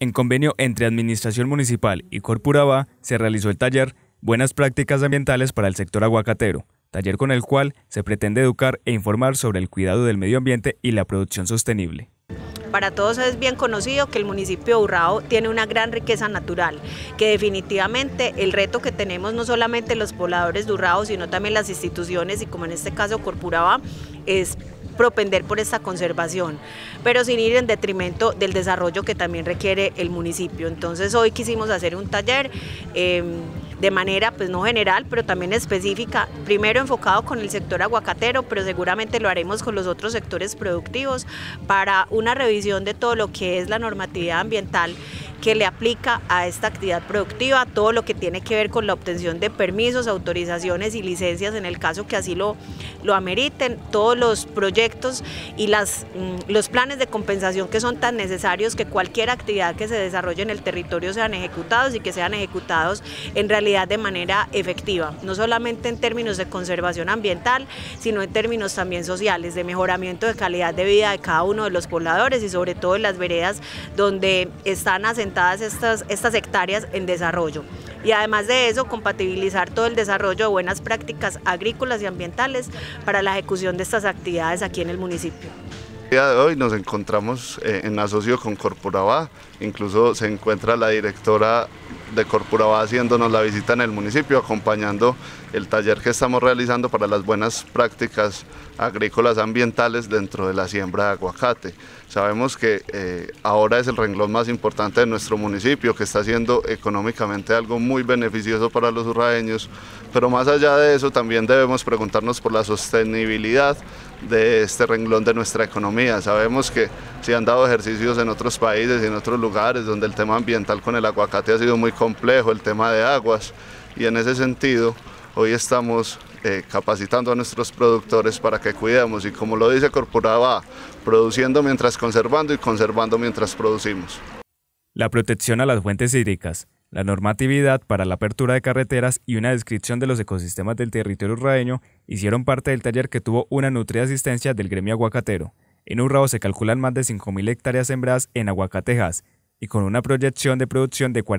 En convenio entre Administración Municipal y Corporaba se realizó el taller Buenas Prácticas Ambientales para el Sector Aguacatero, taller con el cual se pretende educar e informar sobre el cuidado del medio ambiente y la producción sostenible. Para todos es bien conocido que el municipio de Urrao tiene una gran riqueza natural, que definitivamente el reto que tenemos no solamente los pobladores de Urrao, sino también las instituciones y como en este caso Corporaba, es propender por esta conservación, pero sin ir en detrimento del desarrollo que también requiere el municipio. Entonces hoy quisimos hacer un taller de manera pues no general, pero también específica, primero enfocado con el sector aguacatero, pero seguramente lo haremos con los otros sectores productivos para una revisión de todo lo que es la normatividad ambiental que le aplica a esta actividad productiva, todo lo que tiene que ver con la obtención de permisos, autorizaciones y licencias en el caso que así lo ameriten, todos los proyectos y los planes de compensación que son tan necesarios que cualquier actividad que se desarrolle en el territorio sean ejecutados y que sean ejecutados en realidad de manera efectiva, no solamente en términos de conservación ambiental, sino en términos también sociales, de mejoramiento de calidad de vida de cada uno de los pobladores y sobre todo en las veredas donde están asentadas estas hectáreas en desarrollo. Y además de eso, compatibilizar todo el desarrollo de buenas prácticas agrícolas y ambientales para la ejecución de estas actividades aquí en el municipio. El día de hoy nos encontramos en asocio con Corporaba, incluso se encuentra la directora de Corporaba haciéndonos la visita en el municipio, acompañando el taller que estamos realizando para las buenas prácticas agrícolas ambientales dentro de la siembra de aguacate. Sabemos que ahora es el renglón más importante de nuestro municipio, que está haciendo económicamente algo muy beneficioso para los urraeños, pero más allá de eso también debemos preguntarnos por la sostenibilidad de este renglón de nuestra economía. Sabemos que se han dado ejercicios en otros países y en otros lugares donde el tema ambiental con el aguacate ha sido muy complejo, el tema de aguas, y en ese sentido hoy estamos capacitando a nuestros productores para que cuidemos y, como lo dice Corporaba, produciendo mientras conservando y conservando mientras producimos. La protección a las fuentes hídricas, la normatividad para la apertura de carreteras y una descripción de los ecosistemas del territorio urraeño hicieron parte del taller que tuvo una nutrida asistencia del gremio aguacatero. En Urrao se calculan más de 5.000 hectáreas sembradas en aguacatejas y con una proyección de producción de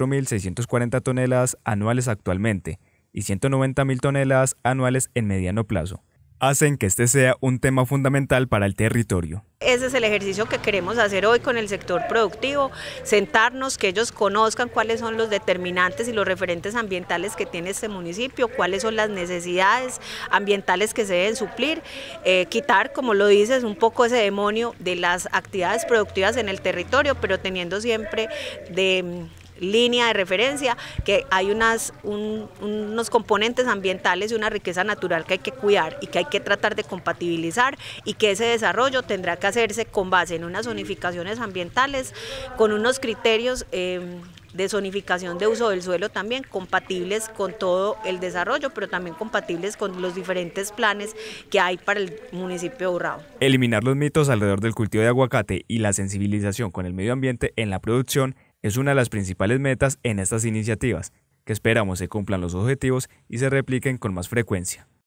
44.640 toneladas anuales actualmente y 190.000 toneladas anuales en mediano plazo, hacen que este sea un tema fundamental para el territorio. Ese es el ejercicio que queremos hacer hoy con el sector productivo, sentarnos, que ellos conozcan cuáles son los determinantes y los referentes ambientales que tiene este municipio, cuáles son las necesidades ambientales que se deben suplir, quitar, como lo dices, un poco ese demonio de las actividades productivas en el territorio, pero teniendo siempre de línea de referencia que hay unos componentes ambientales y una riqueza natural que hay que cuidar y que hay que tratar de compatibilizar, y que ese desarrollo tendrá que hacerse con base en unas zonificaciones ambientales, con unos criterios de zonificación de uso del suelo también compatibles con todo el desarrollo, pero también compatibles con los diferentes planes que hay para el municipio de Urrao. Eliminar los mitos alrededor del cultivo de aguacate y la sensibilización con el medio ambiente en la producción es una de las principales metas en estas iniciativas, que esperamos se cumplan los objetivos y se repliquen con más frecuencia.